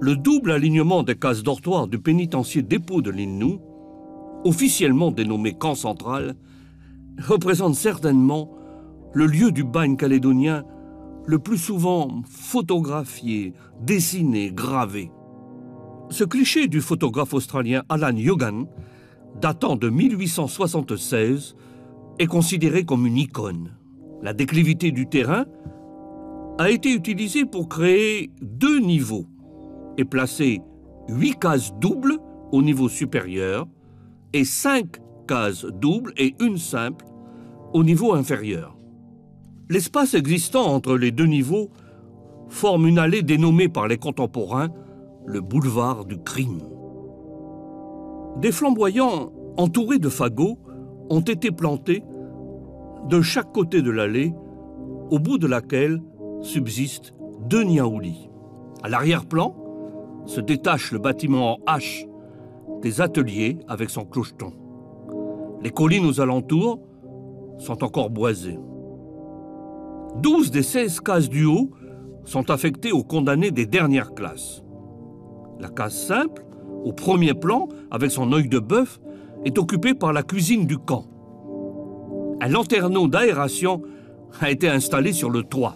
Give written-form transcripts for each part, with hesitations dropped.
Le double alignement des cases dortoirs du pénitencier dépôt de l'île Nou, officiellement dénommé camp central, représente certainement le lieu du bagne calédonien le plus souvent photographié, dessiné, gravé. Ce cliché du photographe australien Alan Yogan, datant de 1876, est considéré comme une icône. La déclivité du terrain a été utilisée pour créer 2 niveaux et placer 8 cases doubles au niveau supérieur et 5 cases doubles et une simple au niveau inférieur. L'espace existant entre les 2 niveaux forme une allée dénommée par les contemporains le boulevard du crime. Des flamboyants entourés de fagots ont été plantés de chaque côté de l'allée, au bout de laquelle subsistent 2 niaoulis. À l'arrière-plan se détache le bâtiment en H des ateliers avec son clocheton. Les collines aux alentours sont encore boisées. 12 des 16 cases du haut sont affectées aux condamnés des dernières classes. La case simple, au premier plan, avec son œil de bœuf, est occupée par la cuisine du camp. Un lanterneau d'aération a été installé sur le toit.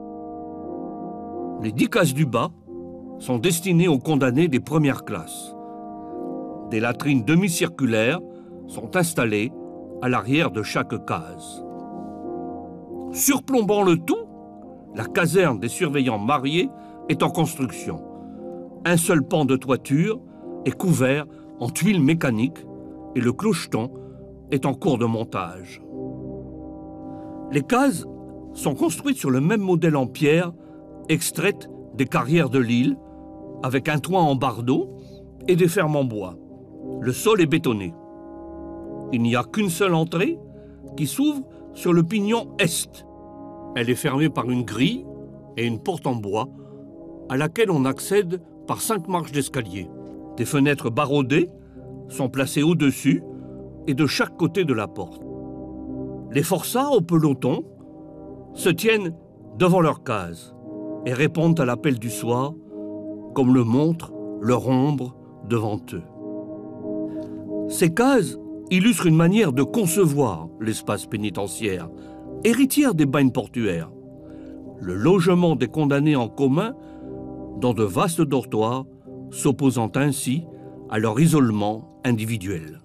Les 10 cases du bas sont destinées aux condamnés des premières classes. Des latrines demi-circulaires sont installées à l'arrière de chaque case. Surplombant le tout, la caserne des surveillants mariés est en construction. Un seul pan de toiture est couvert en tuiles mécaniques et le clocheton est en cours de montage. Les cases sont construites sur le même modèle en pierre extraite des carrières de l'île, avec un toit en bardeaux et des fermes en bois. Le sol est bétonné. Il n'y a qu'une seule entrée qui s'ouvre sur le pignon est. Elle est fermée par une grille et une porte en bois à laquelle on accède par 5 marches d'escalier. Des fenêtres baraudées sont placées au-dessus et de chaque côté de la porte. Les forçats au peloton se tiennent devant leur case et répondent à l'appel du soir, comme le montre leur ombre devant eux. Ces cases illustrent une manière de concevoir l'espace pénitentiaire, héritière des bagnes portuaires. Le logement des condamnés en commun dans de vastes dortoirs, s'opposant ainsi à leur isolement individuel.